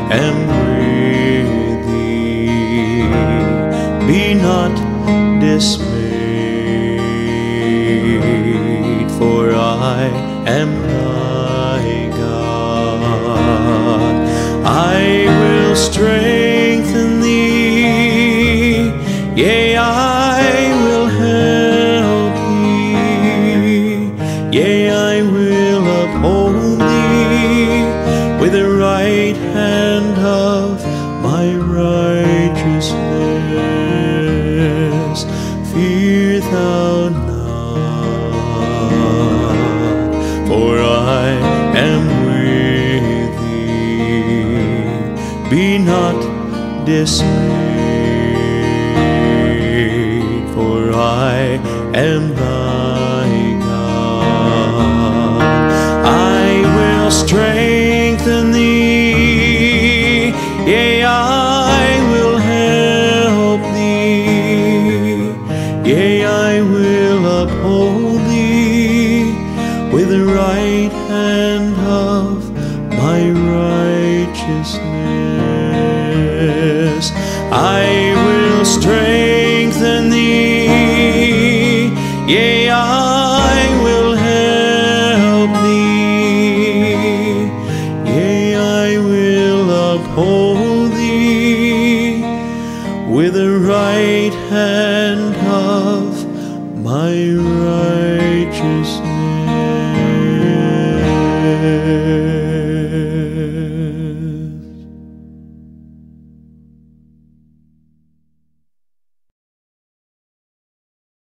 am with thee. Be not dismayed, for I am thy God. I will strengthen thee, yea, I will help thee, yea, I will uphold thee with the right hand of my righteousness. Fear thou not, for I am with thee. Be not dismayed, for I am thy God. I will strengthen thee, yea, I will help thee, yea, I will uphold thee with the right hand of my righteousness. I will strengthen